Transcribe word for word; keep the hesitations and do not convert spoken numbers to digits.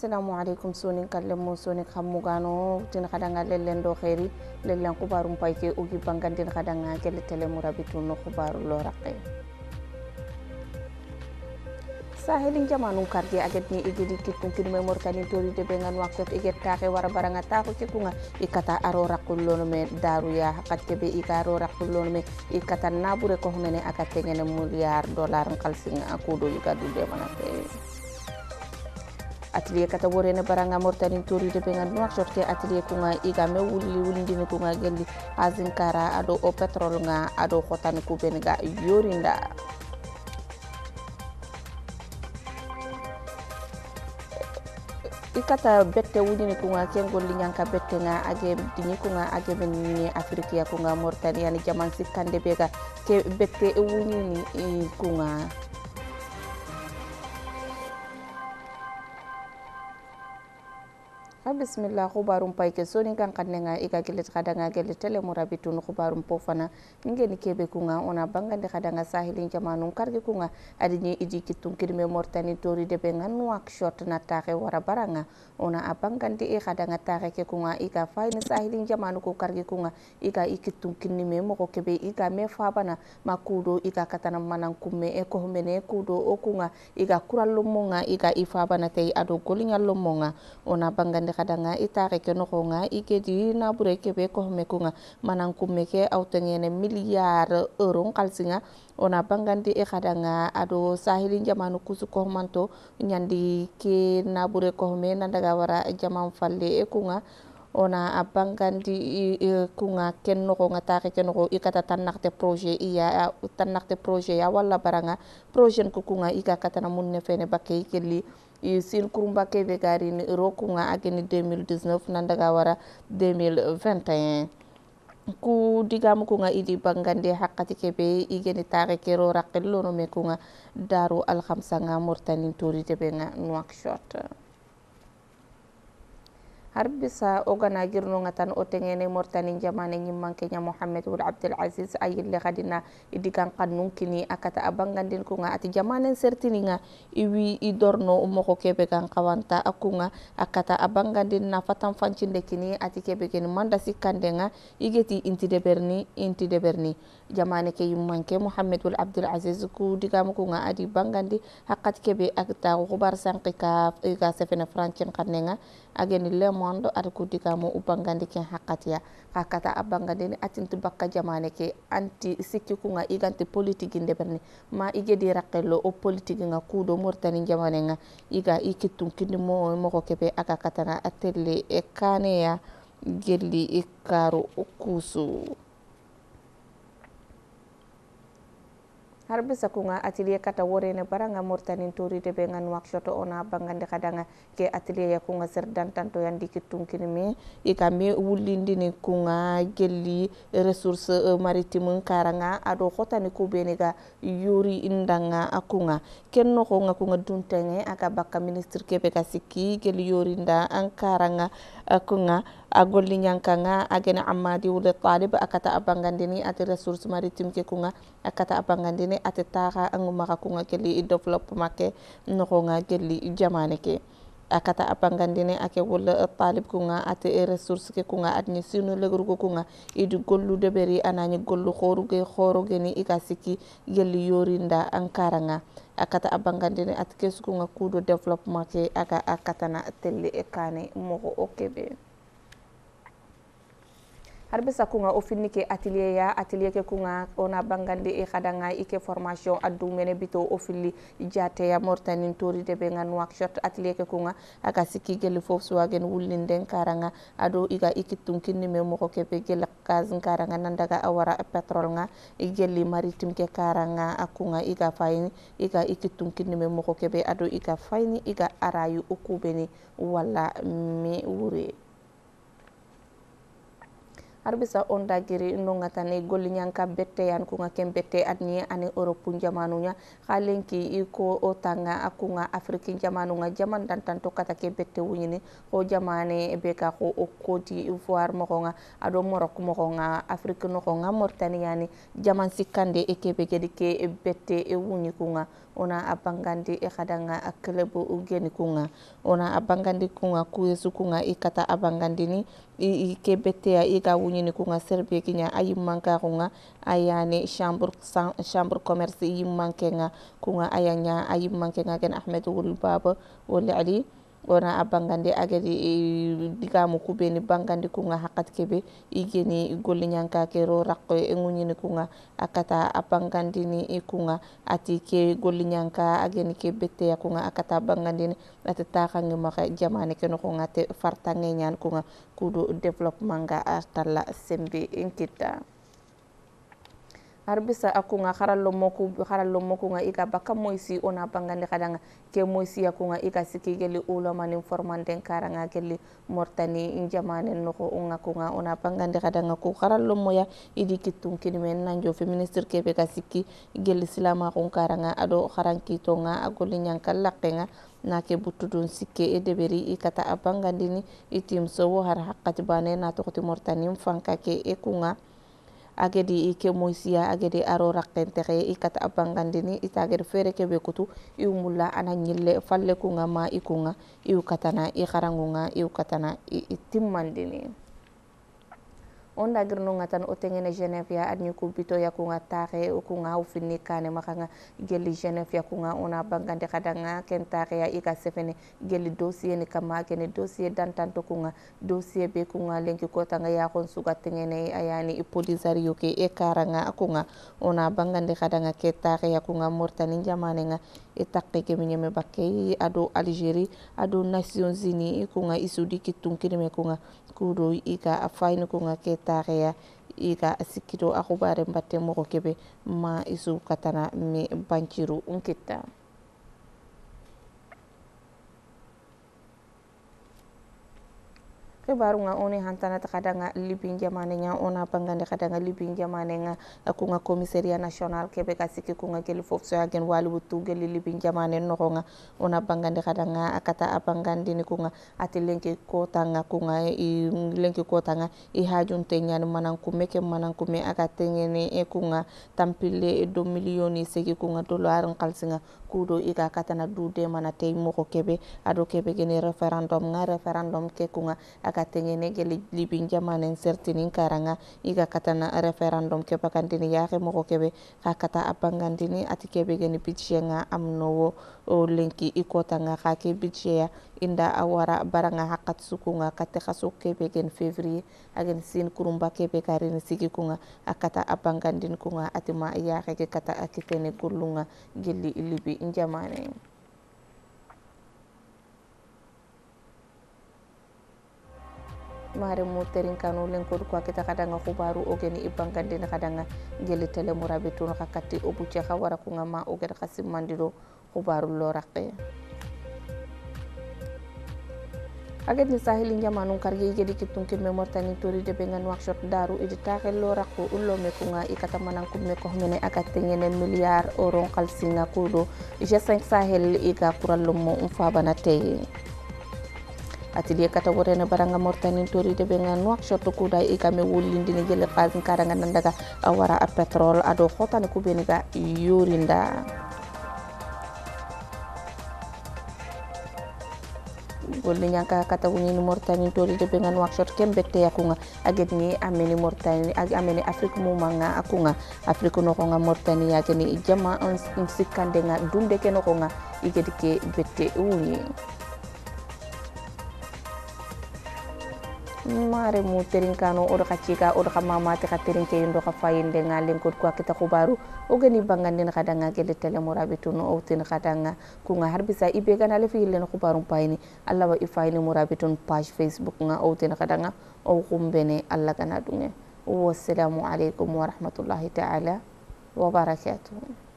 assalamu alaikum sonin kallemu sonin khammugano tin khadanga lellen do khairi lellen khubarum payke ugi bangandin khadanga gel tele murabitu no khubaru lo raqe sahelin jamanu kardi agetni igidi kitun kidme mortani tori de bengan waktu iget taxe wara baranga taxu kikunga ikata aro raqullo me daruya hakatte be ikaro raqullo me ikata nabure ko mene akate ngene milliard dollar qalsinga akudo yigadu de manate atelier kata worene baranga mortani tori de bengan waktu ke atelier kunga iga me wuli wuli dini kunga gelli azinkara ado o petrol nga ado khotani kubenga yorinda ikata bette wudini kunga kengol linyanka bette nga age dini kunga age benni afrika kunga mortani yani jaman sikande bega ke bette wudini kunga bismillah khubarum payke soni kan kannenga iga gelet khadanga gelet tele murabitun khubarum pofana ngeni kebe kunga ona bangande khadanga sahilin jamanun karge kunga adini idi kitun kirme mortani tori de bengan wak shot na taxe wara baranga ona abangande e khadanga taxe ke kunga iga fayni sahilin jamanu ko karge kunga iga ikitun kinime moko kebe iga me fabana makudo iga katana manan kumme e ko mene kudo o kunga iga kurallo monga iga ifabana tay ado golingallo monga ona bangande kadanga itare ke no nga ikedi na bure ke be ko me kunga manan kumme ke awtengene milliard euro kalsinga ona bangandi e kadanga ado sahilin jamanu kusu ko manto nyandi ke na bure ko me na daga wara jaman falle e kunga ona abangandi kunga ken no nga taxe ken no ikata tanakte projet iya tanakte projet ya wala baranga projet ko kunga ika katana munne fene bakke kelli sin kurumba kebe gari ni rokunga ageni deux mille dix-neuf nandaga wara deux mille vingt et un ku digamu kunga idi bangande haqqati kebe igeni taxe kero raqillo no me kunga daru al khamsa nga mortani tori tebe nga Nouakchott harbisa ogana girno ngatan otengene mortani jamane nyimmanke nya Mohammed wul Abdul Aziz ayille khadina idikan qannun kini akata abangandin ko nga ati jamane sertini nga iwi idorno umoko kebe kan kawanta akunga akata abangandin na fatan fancinde kini ati kebe ken manda sikande nga igeti inti de berni inti de berni jamane ke yimmanke Mohammed wul Abdul Aziz ku digam ko nga adi bangandi haqqat kebe akta khubar sanqika iga sefena francin kannenga ageni le mondo ad ko digamo ubangandi ken haqqatiya hakata abangandi ni atintu bakka jamane ke anti sikki ko nga iganti politique inde berni ma igedi raqello o politique nga kudo mortani jamane nga iga ikitun kindi mo mo ko kebe aka katana atelle e kaneya gelli ikaro kusu harbisa kunga atelier kata worene baranga mortani tori de be ngan Nouakchott ona bangande kadanga ke atelier ya kunga serdan tanto yandi kitun kinime ikame wulindi ni kunga gelli ressource maritime karanga ado khotani ko benega yuri indanga akunga kenno ko nga kunga duntenge aka bakka ministre kebe ka sikki gelli yuri nda ankaranga akunga agolli nyankanga agena amadi wul talib akata abangandini ati ressource maritime ke kunga akata abangandini ati taxa angumaka kunga kelli development ke noko nga gelli jamane ke akata abangandini ake wul talib kunga ati ressource ke kunga adni sinu legurgo kunga idi gollu deberi anani gollu khoru ge khoro geni ikasiki gelli yorinda ankaranga akata abangandini ati kesu kunga kudo development ke aka akatana telle ekane moko okebe harbisa kunga ofinike atelier ya atelier ke kunga ona bangande e khadanga ike formation addu mene bito ofili jate ya mortani tori de be ngan Nouakchott atelier ke kunga aka sikki gel fof suwagen wulinden karanga ado iga ikitun kinni me moko kebe gel gaz karanga nandaga awara petrol nga gelli maritime ke karanga akunga iga fayni iga ikitun kinni me moko kebe ado iga fayni iga arayu okubeni wala me wure arbisa onda giri nongatane gollinyanka bette yan kunga kembette adni ani Europe jamanunya khalenki iko otanga akunga Afrique jamanunya jaman dan tanto kata ke bette wunyini ko jamane beka ko okoti ivoire mokonga ado Morocco mokonga Afrique nokonga Mauritania ni jaman sikande ekebe gedi ke bette e wunyi kunga ona abangandi e khadanga aklebo ugeni kunga ona abangandi kunga kuyesu kunga ikata abangandi ni i ke bette ya iga wunyini kunga serbe kinya ayi manka kunga ayane chambre chambre commerce yi mankenga kunga ayanya ayi mankenga gen Ahmed wul baba wala ali ona abangandi agadi digamu kubeni bangandi kunga hakat kebe igeni golli nyanka kero rakko e ngunyini kunga akata abangandi ni ikunga ati ke golli nyanka ageni ke bette ya kunga akata abangandi ni ati taxangi maka jamane keno kunga te fartange nyan kunga kudo development ga atalla sembe inkita arbisa akunga kharallo moku kharallo moku nga iga baka moisi ona bangande kadanga ke moisi akunga iga sikigeli ulama ni formanden karanga geli mortani injamane noko unga kunga ona bangande kadanga ku kharallo moya idi kitum kinimen nanjo fe ministre kebe ka sikki geli silama kun karanga ado kharanki tonga agoli nyankal lakenga nake butudun sikke e deberi ikata abangandini itim so har haqqati bane na to mortani fanka ke e kunga agedi ike moisia agedi aro rakkentere ikata abangandini itagedi fere kebe kutu iumulla ana nyille falle kunga ma ikunga iu katana i kharangunga iu katana itimmandini onda girno ngatan otengene Genève ya adni ku bito ya kunga taxe kunga u finni kane makanga geli Genève ya kunga ona bangande kadanga ken taxe ya ika sefene geli dossier ni kama kene dossier dantanto kunga dossier be kunga lenki kota nga ya kon suga tengene ayani ipolisario ke e karanga kunga ona bangande kadanga ke taxe ya kunga Mauritanie jamane nga e takke ke minyeme bakke ado Algérie ado Nations Unies kunga isudi kitum kirime kunga kudo ika afayni kunga ke taxeya iga sikito akhubare mbatte moko kebe ma isu katana mi banchiru unkita khibaru nga oni hantana takadanga libin jamane nga ona bangande kadanga libin jamane nga akunga commissariat national kebe ka sikki kunga geli fofu so agen wali butu geli libin jamane noko nga ona bangande kadanga akata abangandi ni kunga ati lenki kota nga kunga i lenki kota nga i hajunte nyani manan kume ke manan kume aga tengene e kunga tampile do milioni segi kunga dollar nkalsinga kudo iga katana dude mana tey moko kebe ado kebe gene referendum nga referendum ke kunga aga tengene geli libin jamane certinin karanga iga katana referendum ke bakandini yaxe moko kebe hakata abangandini ati kebe gene budget nga amno o lenki ikota nga khake budget ya inda awara baranga hakat sukunga kate khaso kebe gen février agen sin kurumba kebe karini sigi kunga akata abangandin kunga atima yaxe ke kata akitene gulunga geli libi njamane mare mo terin kanu len ko ko kita kadanga khubaru ogeni ibangande na kadanga geli tele murabitu no kakati obuche khawara ko ngama ogere khasim mandiro khubaru lo raqe aget ni sahili njamanu karge gedi kitun ke memortani tori de bengan workshop daru idi taxel lo raqo ullo me ko nga ikata manan ko me ko mene akate ngene milliard euro qalsinga kudo G cinq sahel iga kurallo mo umfa banate atelier kata worena baranga Mauritanie tori de bengan workshop ko dai ikame wulindi ni gele fazin karanga nandaga awara a petrol ado khotane ko beniga yorinda golli nyanka kata woni ni Mauritanie tori de bengan workshop kembette yakunga ageni ameni Mauritanie ag ameni Afrique mo manga akunga Afrique no ko nga Mauritanie yageni jama on sikande nga dunde ke no ko nga igedi ke bette woni mare mu terin kano odo kachika odo mama te katerin ke ndo ka fayinde ngalen ko ko kita khubaru o gani bangande na kadanga gele tele morabitu no o tin kadanga ku nga harbisa ibe gana le fi len khubaru payni alla wa ifayni morabitun page Facebook nga o tin kadanga o kumbene alla kana dunge wassalamu alaikum wa rahmatullahi ta'ala wa barakatuh.